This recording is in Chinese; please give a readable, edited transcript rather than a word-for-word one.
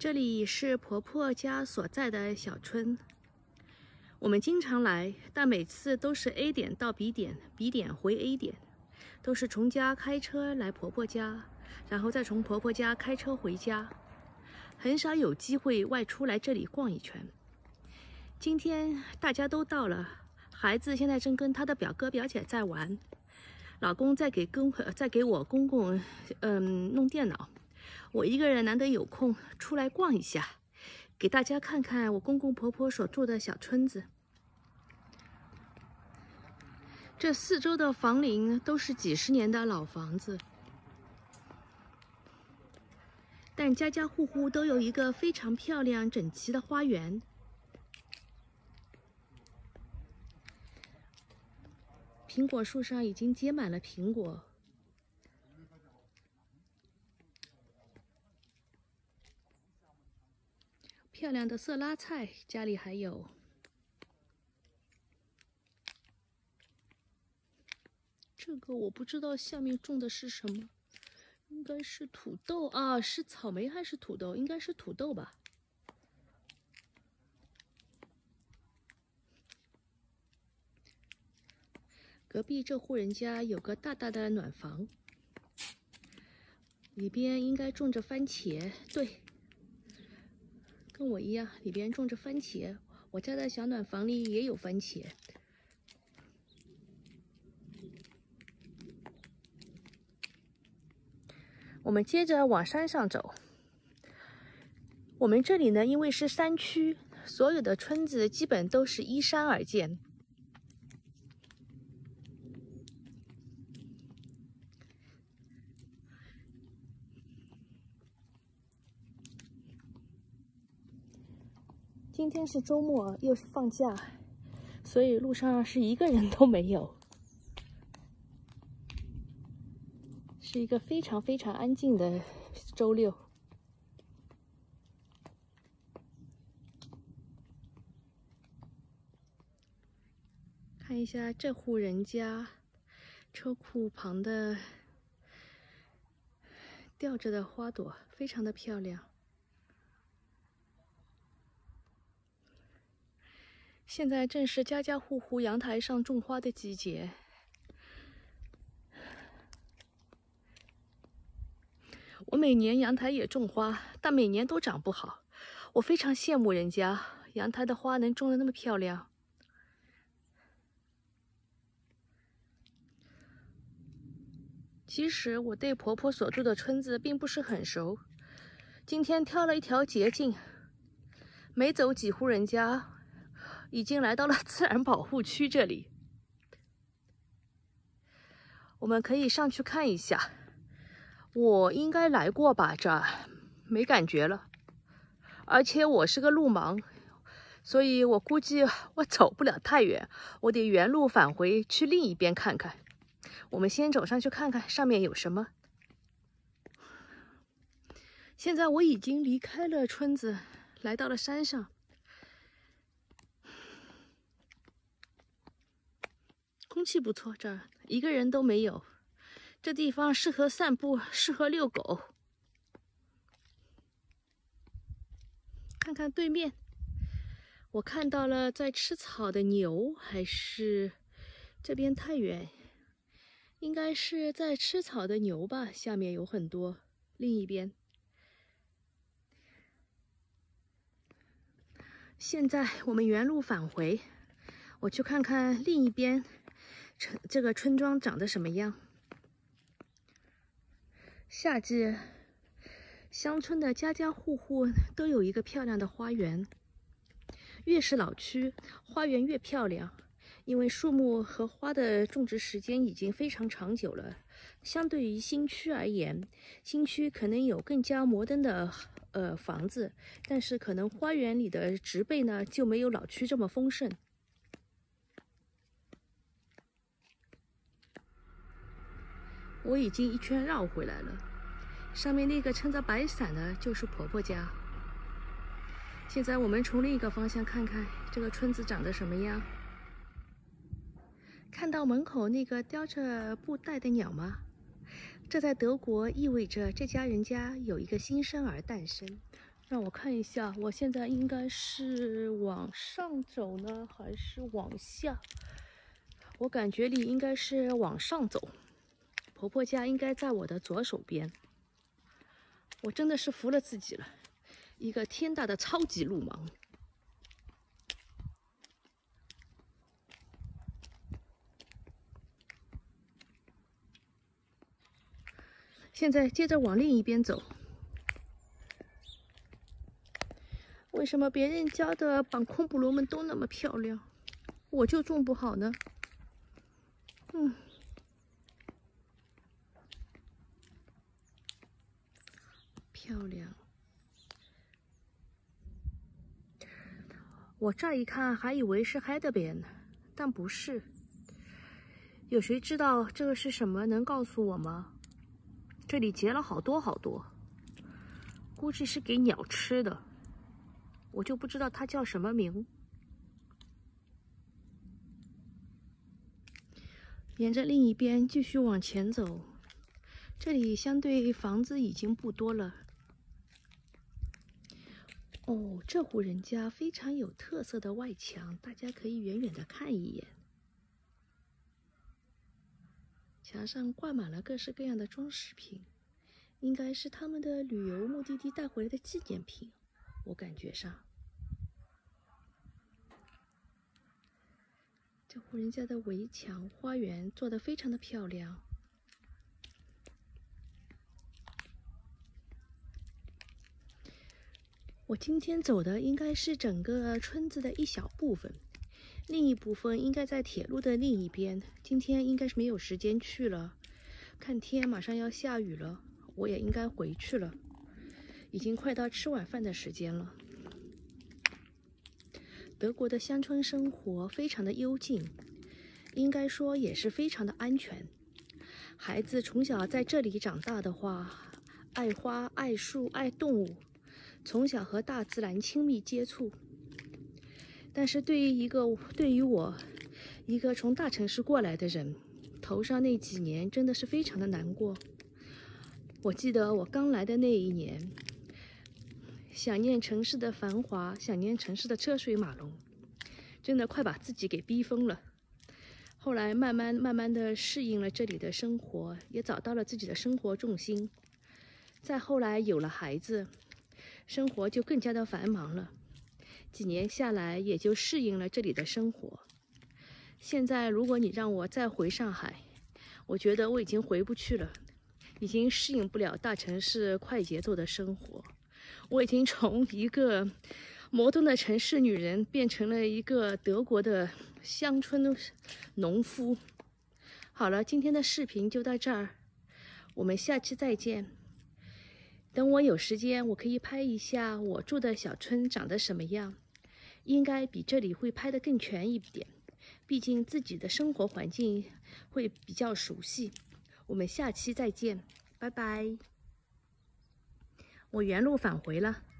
这里是婆婆家所在的小村，我们经常来，但每次都是 A 点到 B 点，B 点回 A 点，都是从家开车来婆婆家，然后再从婆婆家开车回家，很少有机会外出来这里逛一圈。今天大家都到了，孩子现在正跟他的表哥表姐在玩，老公在给我公公弄电脑。我一个人难得有空出来逛一下，给大家看看我公公婆婆所住的小村子。这四周的房龄都是几十年的老房子，但家家户户都有一个非常漂亮整齐的花园。苹果树上已经结满了苹果。漂亮的色拉菜，家里还有。这个我不知道下面种的是什么，应该是土豆啊，是草莓还是土豆？应该是土豆吧。隔壁这户人家有个大大的暖房，里边应该种着番茄，对。跟我一样，里边种着番茄。我家的小暖房里也有番茄。我们接着往山上走。我们这里呢，因为是山区，所有的村子基本都是依山而建。今天是周末，又是放假，所以路上是一个人都没有，是一个非常非常安静的周六。看一下这户人家车库旁的吊着的花朵，非常的漂亮。现在正是家家户户阳台上种花的季节。我每年阳台也种花，但每年都长不好。我非常羡慕人家阳台的花能种得那么漂亮。其实我对婆婆所住的村子并不是很熟，今天挑了一条捷径，没走几户人家，已经来到了自然保护区这里。我们可以上去看一下。我应该来过吧，这儿没感觉了。而且我是个路盲，所以我估计我走不了太远，我得原路返回去另一边看看。我们先走上去看看上面有什么。现在我已经离开了村子，来到了山上。空气不错，这儿一个人都没有。这地方适合散步，适合遛狗。看看对面，我看到了在吃草的牛，还是这边太远？应该是在吃草的牛吧，下面有很多。另一边，现在我们原路返回，我去看看另一边这个村庄长得什么样。夏季，乡村的家家户户都有一个漂亮的花园。越是老区，花园越漂亮，因为树木和花的种植时间已经非常长久了。相对于新区而言，新区可能有更加摩登的房子，但是可能花园里的植被呢就没有老区这么丰盛。我已经一圈绕回来了，上面那个撑着白伞的就是婆婆家。现在我们从另一个方向看看这个村子长得什么样。看到门口那个叼着布袋的鸟吗？这在德国意味着这家人家有一个新生儿诞生。 让我看一下，我现在应该是往上走呢，还是往下？我感觉里应该是往上走。婆婆家应该在我的左手边。我真的是服了自己了，一个天大的超级路盲。现在接着往另一边走。为什么别人家的绑空布罗们都那么漂亮，我就种不好呢？漂亮。我乍一看还以为是海德边呢，但不是。有谁知道这个是什么？能告诉我吗？这里结了好多好多，估计是给鸟吃的，我就不知道它叫什么名。沿着另一边继续往前走，这里相对房子已经不多了。哦，这户人家非常有特色的外墙，大家可以远远的看一眼。墙上挂满了各式各样的装饰品，应该是他们的旅游目的地带回来的纪念品，我感觉上。这户人家的围墙、花园做得非常的漂亮。我今天走的应该是整个村子的一小部分，另一部分应该在铁路的另一边。今天应该是没有时间去了，看天马上要下雨了，我也应该回去了，已经快到吃晚饭的时间了。德国的乡村生活非常的幽静，应该说也是非常的安全。孩子从小在这里长大的话，爱花、爱树、爱动物，从小和大自然亲密接触。但是对于我一个从大城市过来的人，头上那几年真的是非常的难过。我记得我刚来的那一年，想念城市的繁华，想念城市的车水马龙，真的快把自己给逼疯了。后来慢慢的适应了这里的生活，也找到了自己的生活重心。再后来有了孩子，生活就更加的繁忙了。几年下来，也就适应了这里的生活。现在如果你让我再回上海，我觉得我已经回不去了，已经适应不了大城市快节奏的生活。我已经从一个摩登的城市女人变成了一个德国的乡村农夫。好了，今天的视频就到这儿，我们下期再见。等我有时间，我可以拍一下我住的小村长得什么样，应该比这里会拍得更全一点，毕竟自己的生活环境会比较熟悉。我们下期再见，拜拜。我原路返回了。